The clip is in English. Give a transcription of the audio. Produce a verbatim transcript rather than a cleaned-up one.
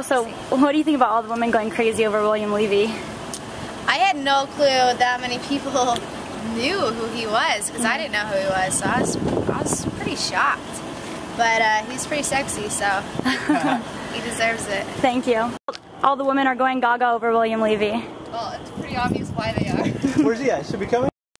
So, what do you think about all the women going crazy over William Levy? I had no clue that many people knew who he was, because I didn't know who he was, so I was, I was pretty shocked. But uh, he's pretty sexy, so he deserves it. Thank you. All the women are going gaga over William Levy. Well, it's pretty obvious why they are. Where's he at? Should we come in?